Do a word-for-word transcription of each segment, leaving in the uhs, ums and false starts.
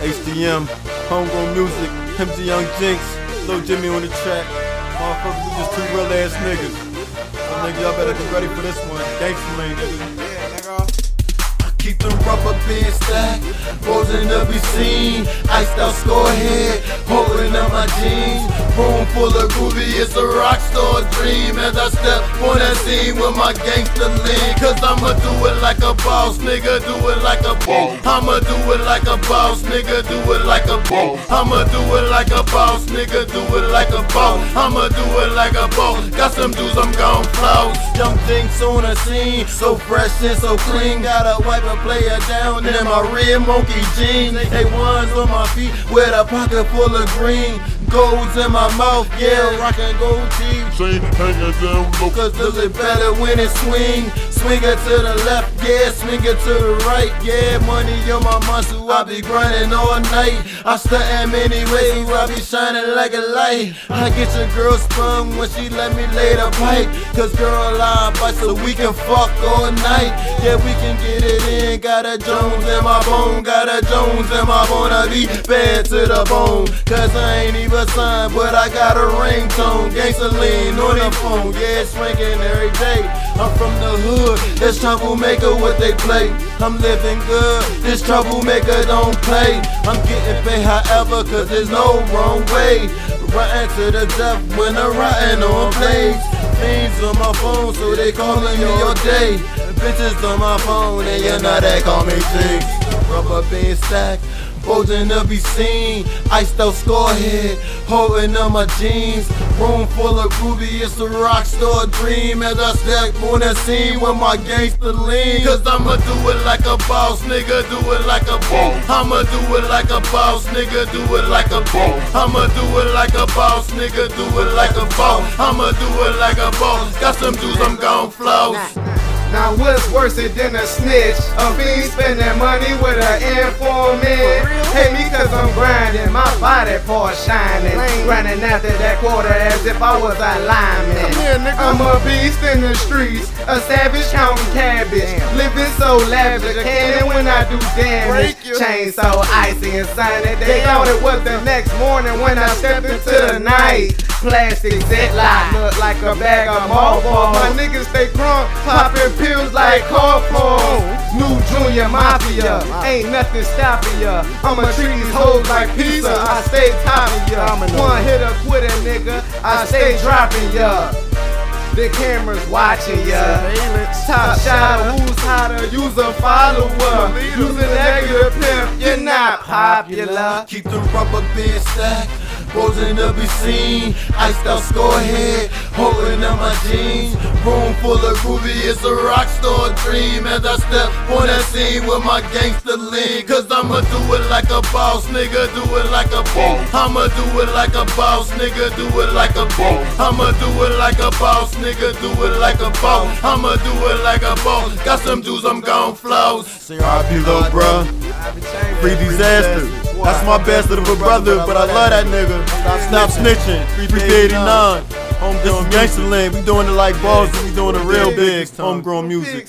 H D M, Homegrown Music, M G Young Jinx, Lil Jimmy on the track. Motherfuckers, we just two real ass niggas. So nigga, y'all better be ready for this one. Gangsta Lane, nigga. Yeah, nigga. Keep them rubber bands stacked, posing to be seen. Iced out score head, holding up my jeans. Room full of groovy, it's a rock star dream. As I step on that scene with my gangster lean. Cause I'ma do it like a boss, nigga, do it like a boss. I'ma do it like a boss, nigga, do it like a boss. I'ma do it like a boss, nigga, do it like a boss. I'ma do it like a boss. Got some dudes I'm gon' floss. Young Jinx on the scene, so fresh and so clean. Gotta wipe a player down in my red monkey jeans. A ones on my feet with a pocket full of green. Golds in my mouth, yeah, rockin' gold teeth. Chain hanging down low. Cause does it better when it swing? Swing it to the left, yeah, swing it to the right. Yeah, money on my muscle, I be grinding all night. I stuntin' many ways, I be shining like a light. I get your girl spun when she let me lay the pipe. Cause girl, I bite so we can fuck all night. Yeah, we can get it in. Got a Jones in my bone, got a Jones in my bone. I be bad to the bone. Cause I ain't even signed, but I got a ringtone. Gangsta lean on the phone, yeah, it's ringing every day. I'm from the hood, this troublemaker what they play. I'm living good, this troublemaker don't play. I'm getting paid however, cause there's no wrong way. Riding to the death when I'm riding on plays. Things on my phone, so they calling me all day. Bitches on my phone, and you know they call me Jinx. Rubber band stack, posing to be seen. Iced out score head, holding up my jeans. Room full of groovy, it's a rock star dream. As I step on the scene with my gangster lean. Cause I'ma do it like a boss, nigga, do it like a boss. I'ma do it like a boss, nigga, do it like a boss. I'ma do it like a boss, nigga, do it like a boss. I'ma do it like a boss. Got some dudes I'm gon' floss. Now what's worse than a snitch? A fiend spending money with an informant. Hate me cause I'm grinding, my body part shining. Grinding after that quarter as if I was a lineman. I'm a beast in the streets, a savage counting cabbage. Living so lavish, a cannon when I do damage. Chain so icy and sunny. They thought it was the next morning when I stepped into the night. Plastic ziplock look like a bag of mothballs. My niggas stay crunk, popping pills like Corporal. New Junior Mafia, ain't nothing stopping ya. I'ma treat these hoes like pizza, I stay topping ya. One hitter quitter, nigga, I stay dropping ya. The camera's watching ya. Top shot, who's hotter? Use a follower. Use a negative pimp, you're not popular. Keep the rubber band stacked, posing to be seen. Iced out score head, holding up my jeans. Room full of groovy, it's a rock star dream. As I step on that scene with my gangster lean. Cause I'ma do it like a boss, nigga, do it like a boss. I'ma do it like a boss, nigga, do it like a boss. I'ma do it like a boss, nigga, do it like a boss. I'ma do it like a boss. Got some dudes I'm gon' floss. Say R I P little bruh, free disaster. That's my bastard of a brother, but I love that nigga. Stop snitching, three eighty-nine. This is Gangsta Lane, we doing it like balls, we doing it real big. Homegrown music.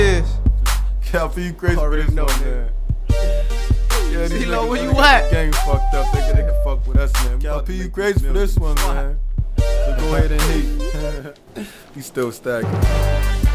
Cal, for you crazy for this one, man. Yeah, these CeeLo, where niggas you at? Game fucked up, they can, they can fuck with us, man. Cal, you crazy for this one, man. So go ahead and hate. We still stacking.